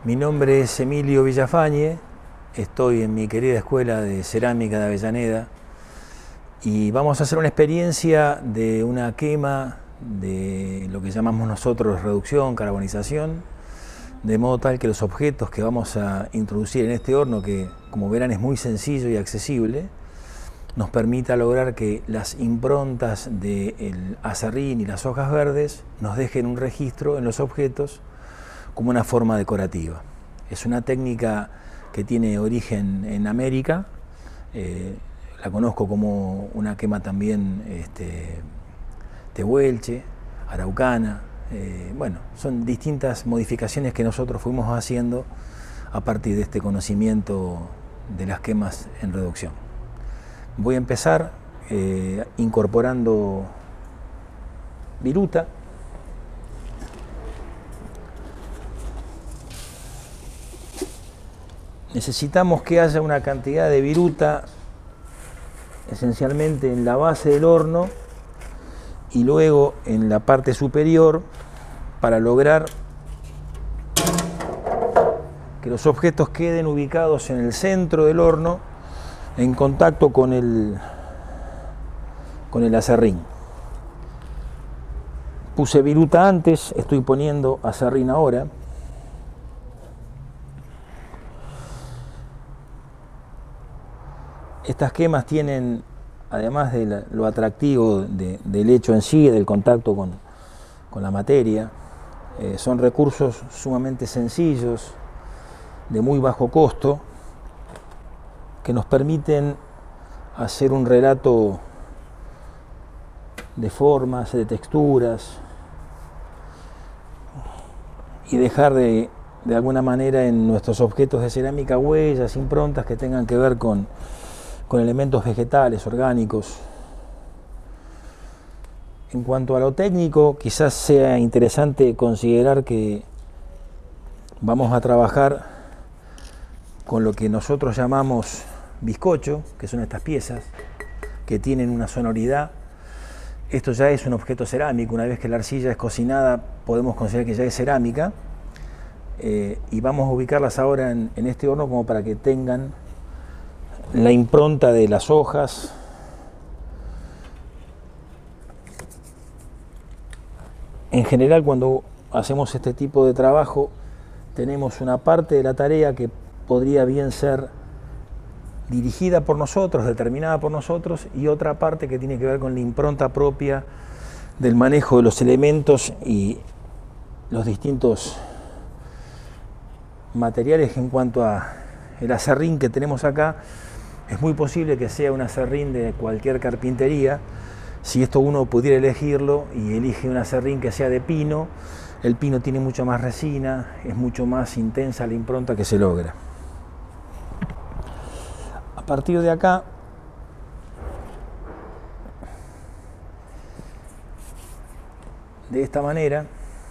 Mi nombre es Emilio Villafañe, estoy en mi querida escuela de cerámica de Avellaneda y vamos a hacer una experiencia de una quema de lo que llamamos nosotros reducción, carbonización, de modo tal que los objetos que vamos a introducir en este horno, que como verán es muy sencillo y accesible, nos permita lograr que las improntas del aserrín y las hojas verdes nos dejen un registro en los objetos como una forma decorativa. Es una técnica que tiene origen en América, la conozco como una quema también tehuelche, araucana, bueno, son distintas modificaciones que nosotros fuimos haciendo a partir de este conocimiento de las quemas en reducción. Voy a empezar incorporando viruta. Necesitamos que haya una cantidad de viruta esencialmente en la base del horno y luego en la parte superior para lograr que los objetos queden ubicados en el centro del horno en contacto con el aserrín. Puse viruta antes, estoy poniendo aserrín ahora. Estas quemas tienen, además de lo atractivo del hecho en sí, del contacto con la materia, son recursos sumamente sencillos, de muy bajo costo, que nos permiten hacer un relato de formas, de texturas, y dejar de alguna manera en nuestros objetos de cerámica huellas, improntas que tengan que ver con elementos vegetales, orgánicos. En cuanto a lo técnico, quizás sea interesante considerar que vamos a trabajar con lo que nosotros llamamos bizcocho, que son estas piezas que tienen una sonoridad. Esto ya es un objeto cerámico, una vez que la arcilla es cocinada podemos considerar que ya es cerámica, y vamos a ubicarlas ahora en este horno como para que tengan la impronta de las hojas, en general cuando hacemos este tipo de trabajo tenemos una parte de la tarea que podría bien ser dirigida por nosotros, determinada por nosotros, y otra parte que tiene que ver con la impronta propia del manejo de los elementos y los distintos materiales. En cuanto a el aserrín que tenemos acá, es muy posible que sea un aserrín de cualquier carpintería. Si esto uno pudiera elegirlo y elige un aserrín que sea de pino, el pino tiene mucha más resina, es mucho más intensa la impronta que se logra. A partir de acá, de esta manera,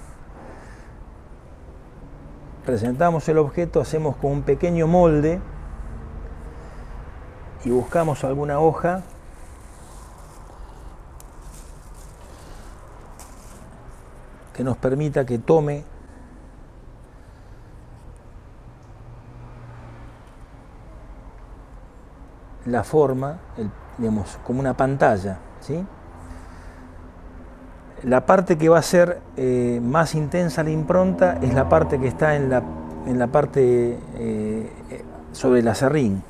presentamos el objeto, hacemos con un pequeño molde y buscamos alguna hoja que nos permita que tome la forma, digamos, como una pantalla, ¿sí? La parte que va a ser más intensa la impronta es la parte que está en la parte sobre el aserrín.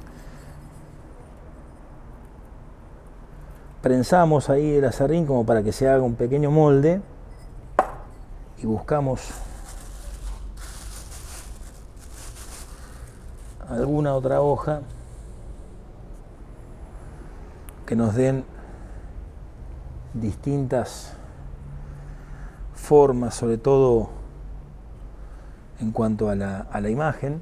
Prensamos ahí el aserrín como para que se haga un pequeño molde y buscamos alguna otra hoja que nos den distintas formas, sobre todo en cuanto a la imagen.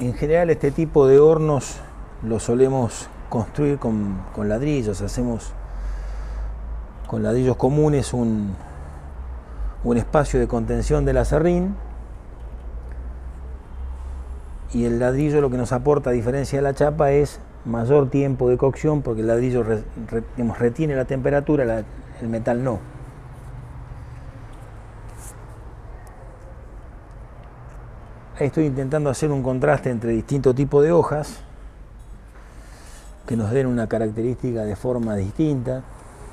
En general este tipo de hornos los solemos construir con ladrillos. Hacemos con ladrillos comunes un espacio de contención del aserrín, y el ladrillo lo que nos aporta, a diferencia de la chapa, es mayor tiempo de cocción, porque el ladrillo retiene la temperatura, el metal no. Ahí estoy intentando hacer un contraste entre distintos tipos de hojas que nos den una característica de forma distinta.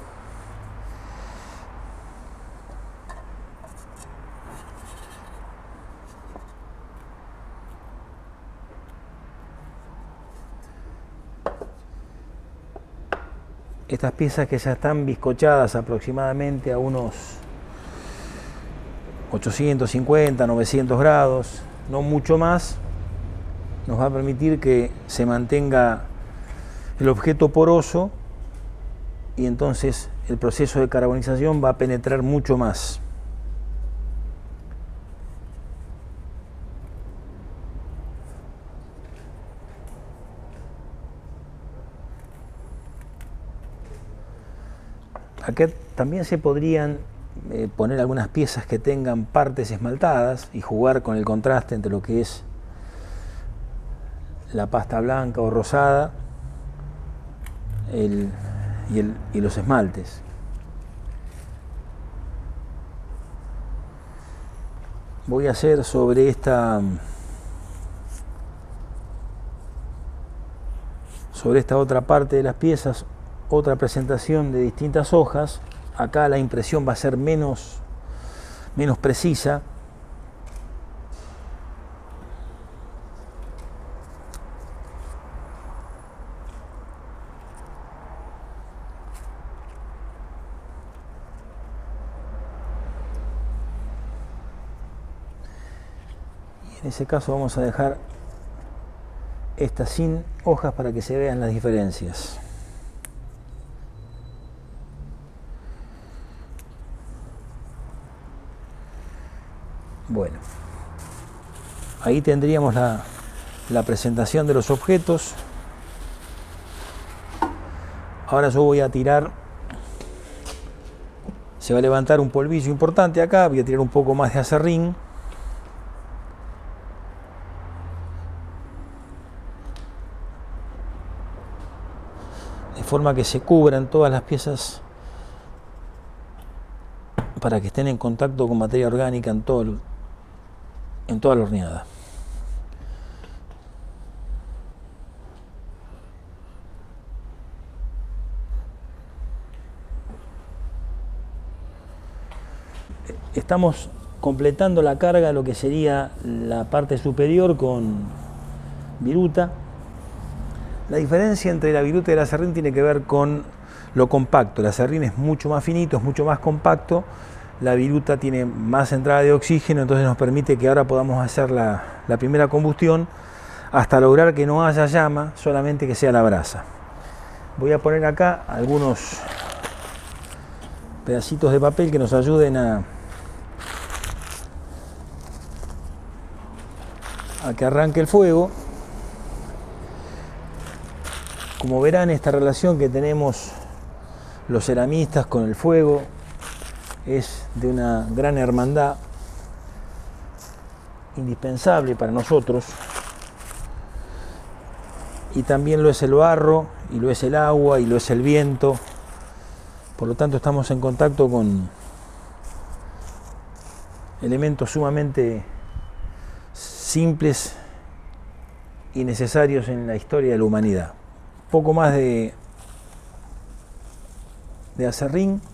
Estas piezas que ya están bizcochadas aproximadamente a unos 850, 900 grados, no mucho más, nos va a permitir que se mantenga el objeto poroso, y entonces el proceso de carbonización va a penetrar mucho más. Acá también se podrían poner algunas piezas que tengan partes esmaltadas y jugar con el contraste entre lo que es la pasta blanca o rosada y los esmaltes. Voy a hacer sobre esta otra parte de las piezas otra presentación de distintas hojas. Acá la impresión va a ser menos precisa. Y en ese caso vamos a dejar esta sin hojas para que se vean las diferencias. Bueno, ahí tendríamos la presentación de los objetos. Ahora yo voy a tirar, se va a levantar un polvillo importante acá, voy a tirar un poco más de aserrín. De forma que se cubran todas las piezas para que estén en contacto con materia orgánica en toda la horneada. Estamos completando la carga de lo que sería la parte superior con viruta. La diferencia entre la viruta y el aserrín tiene que ver con lo compacto. El aserrín es mucho más finito, es mucho más compacto. La viruta tiene más entrada de oxígeno, entonces nos permite que ahora podamos hacer la primera combustión hasta lograr que no haya llama, solamente que sea la brasa. Voy a poner acá algunos pedacitos de papel que nos ayuden a que arranque el fuego. Como verán, esta relación que tenemos los ceramistas con el fuego es de una gran hermandad, indispensable para nosotros, y también lo es el barro, y lo es el agua, y lo es el viento. Por lo tanto, estamos en contacto con elementos sumamente simples y necesarios en la historia de la humanidad. Poco más de aserrín.